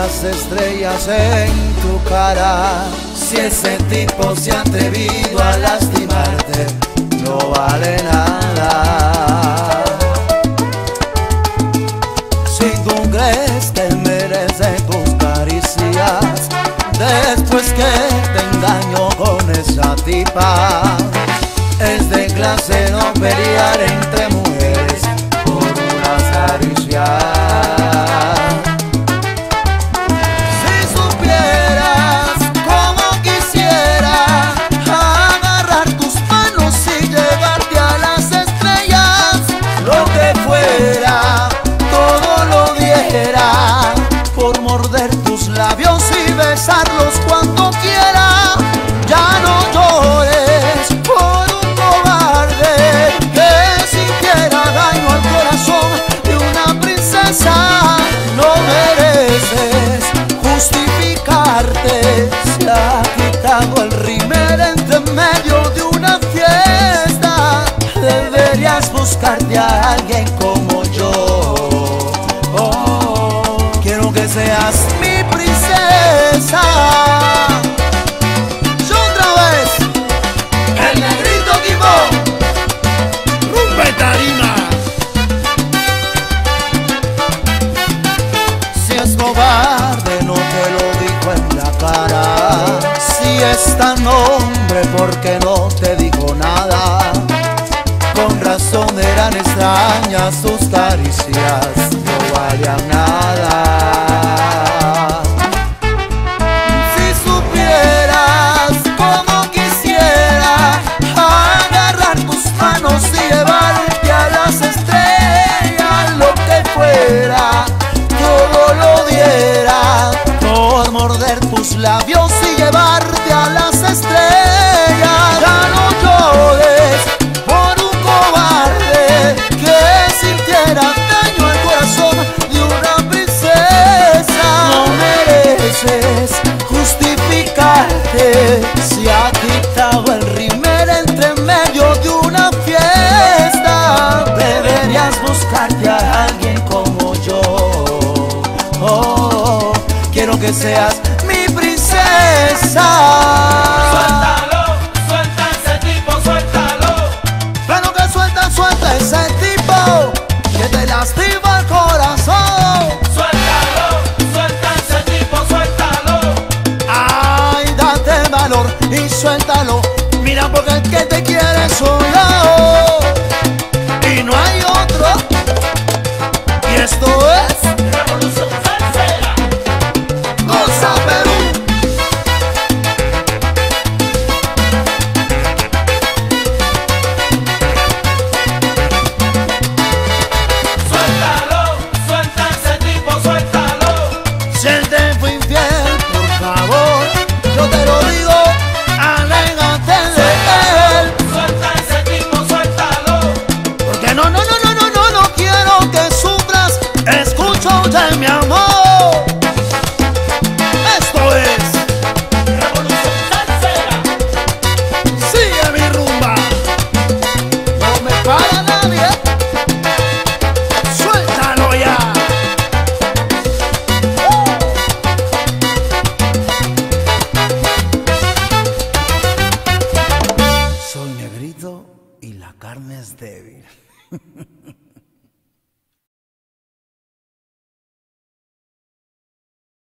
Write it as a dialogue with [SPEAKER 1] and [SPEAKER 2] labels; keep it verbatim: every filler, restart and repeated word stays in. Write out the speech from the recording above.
[SPEAKER 1] las estrellas en tu cara. Si ese tipo se ha atrevido a lastimarte, no vale nada. Si tú crees que merece tus caricias, después que te engaño con esa tipa, es de clase no pelear entre mujeres por unas caricias. Si supieras cómo quisiera agarrar tus manos y llevarte a las estrellas, lo que fuera, todo lo diera por morder tus labios y besarlos cuando quiera. Ya no llores por un cobarde que sintiera daño al corazón de una princesa. No mereces justificarte. Se ha quitado el rímel entre medio de una fiesta. Deberías buscarte a alguien como yo. Oh, quiero que seas mi princesa. No te lo dijo en la cara. Si es tan hombre, ¿por qué no te dijo nada? Con razón eran extrañas tus caricias, no valían nada. Si supieras cómo quisiera agarrar tus manos y llevarte a las estrellas, lo que fuera, todo lo diera por morder tus labios y llevarte a las estrellas. Ya no llores por un cobarde que sintiera daño al corazón de una princesa. No mereces justificarte. Se ha quitado el rímel entre medio de una fiesta. Deberías buscarte a alguien como yo. Oh, quiero que seas mi princesa.
[SPEAKER 2] Suéltalo, suelta ese tipo, suéltalo.
[SPEAKER 1] Claro que suelta, suelta ese tipo que te lastima el corazón.
[SPEAKER 2] Suéltalo, suelta ese tipo, suéltalo.
[SPEAKER 1] Ay, date valor y suéltalo. Mira, porque el que te quiere soy yo y no hay otro. Y esto es
[SPEAKER 2] Revolución Salsera.
[SPEAKER 1] Goza Perú.
[SPEAKER 2] Suéltalo, suelta ese tipo, suéltalo.
[SPEAKER 1] Si él te fue infiel, por favor, yo te lo digo, aléjate de él.
[SPEAKER 2] Suelta ese tipo, suéltalo.
[SPEAKER 1] Porque no, no, no, no, no, no, no quiero que sufras. Escucho de mi amor. Esto es
[SPEAKER 2] Revolución Salsera.
[SPEAKER 1] Sigue mi rumba. No me para nadie. Suéltalo ya. Soy negrito y la carne es débil.